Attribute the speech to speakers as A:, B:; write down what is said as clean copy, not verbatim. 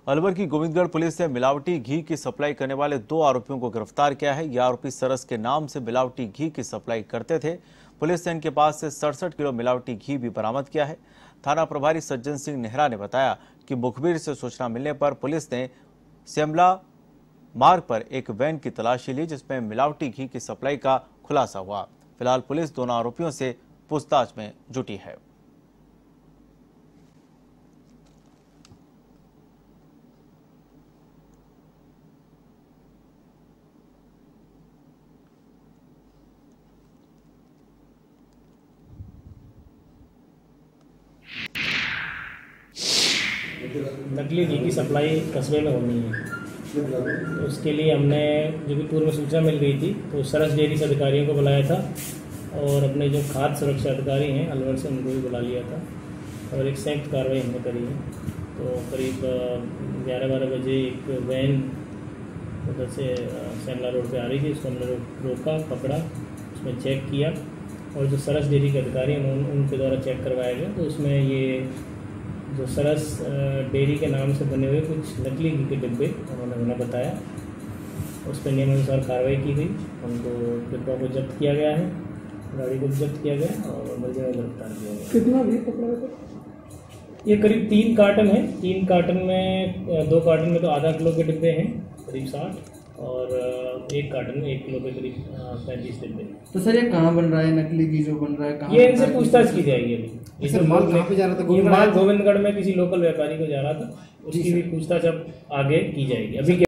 A: अलवर की गोविंदगढ़ पुलिस ने मिलावटी घी की सप्लाई करने वाले 2 आरोपियों को गिरफ्तार किया है। ये आरोपी सरस के नाम से मिलावटी घी की सप्लाई करते थे। पुलिस ने इनके पास से 67 किलो मिलावटी घी भी बरामद किया है। थाना प्रभारी सज्जन सिंह नेहरा ने बताया कि मुखबिर से सूचना मिलने पर पुलिस ने शिमला मार्ग पर एक वैन की तलाशी ली, जिसमें मिलावटी घी की सप्लाई का खुलासा हुआ। फिलहाल पुलिस दोनों आरोपियों से पूछताछ में जुटी है।
B: नकली घी की सप्लाई कस्बे में होनी है, तो उसके लिए हमने जो कि पूर्व में सूचना मिल गई थी, तो सरस डेयरी से अधिकारियों को बुलाया था और अपने जो खाद्य सुरक्षा अधिकारी हैं अलवर से, उनको भी बुला लिया था और एक संयुक्त कार्रवाई हमने करी है। तो करीब 11-12 बजे एक वैन उधर से शिमला रोड पे आ रही थी, उसको हमने रोका, पकड़ा, उसमें चेक किया और जो सरस डेयरी के अधिकारी हैं उनके द्वारा चेक करवाया गया। तो उसमें ये जो सरस डेयरी के नाम से बने हुए कुछ नकली घी के डिब्बे उन्होंने उन्हें बताया, उस पर नियमानुसार कार्रवाई की गई। उनको डिब्बा को जब्त किया गया है, गाड़ी को जब्त किया गया और मुलजिम को गिरफ्तार किया गया।
C: कितना घी पकड़ा था?
B: ये करीब 3 कार्टन है। 3 कार्टन में 2 कार्टन में तो आधा किलो के डिब्बे हैं करीब 60, और 1 कार्टन में 1 किलो के करीब 35 डिब्बे।
C: तो सर ये कहाँ बन रहा है नकली घी जो बन रहा है, कहाँ?
B: ये इनसे पूछताछ की जाएगी अभी।
C: सर माल कहाँ पे जा रहा था?
B: ये माल गोविंदगढ़ में किसी लोकल व्यापारी को जा रहा था, उसकी भी पूछताछ अब आगे की जाएगी। अभी